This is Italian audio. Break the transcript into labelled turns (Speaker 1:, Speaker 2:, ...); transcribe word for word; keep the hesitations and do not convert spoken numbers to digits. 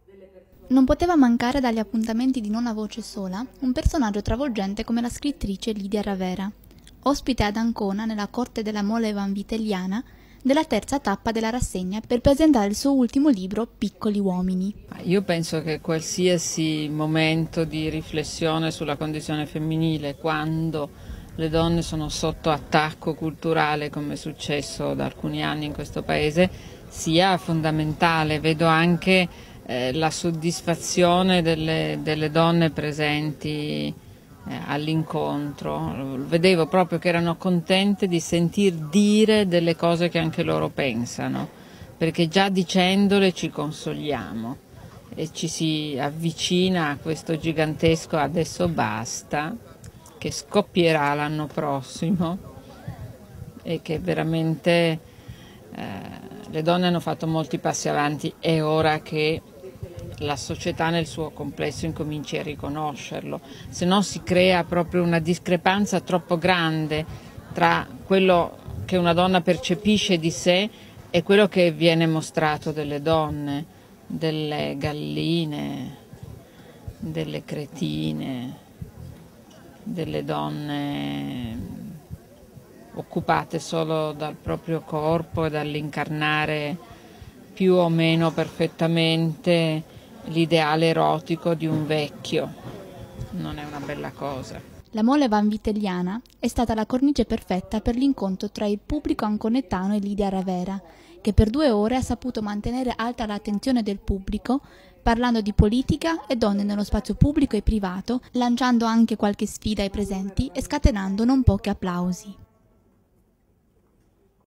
Speaker 1: Non poteva mancare dagli appuntamenti di Nona Voce Sola un personaggio travolgente come la scrittrice Lidia Ravera, ospite ad Ancona nella corte della mole vanvitelliana della terza tappa della rassegna per presentare il suo ultimo libro Piccoli uomini.
Speaker 2: Io penso che qualsiasi momento di riflessione sulla condizione femminile, quando le donne sono sotto attacco culturale, come è successo da alcuni anni in questo paese, sia fondamentale. Vedo anche eh, la soddisfazione delle, delle donne presenti eh, all'incontro. Vedevo proprio che erano contente di sentir dire delle cose che anche loro pensano, perché già dicendole ci consoliamo e ci si avvicina a questo gigantesco adesso basta, che scoppierà l'anno prossimo e che veramente eh, le donne hanno fatto molti passi avanti. È ora che la società nel suo complesso incominci a riconoscerlo, se no si crea proprio una discrepanza troppo grande tra quello che una donna percepisce di sé e quello che viene mostrato delle donne, delle galline, delle cretine, delle donne occupate solo dal proprio corpo e dall'incarnare più o meno perfettamente l'ideale erotico di un vecchio. Non è una bella cosa.
Speaker 1: La mole vanvitelliana è stata la cornice perfetta per l'incontro tra il pubblico anconettano e Lidia Ravera, che per due ore ha saputo mantenere alta l'attenzione del pubblico, parlando di politica e donne nello spazio pubblico e privato, lanciando anche qualche sfida ai presenti e scatenando non pochi applausi.